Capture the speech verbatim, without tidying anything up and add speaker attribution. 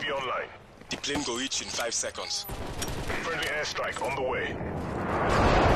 Speaker 1: V online.
Speaker 2: The plane go reach in five seconds.
Speaker 1: Friendly airstrike on the way.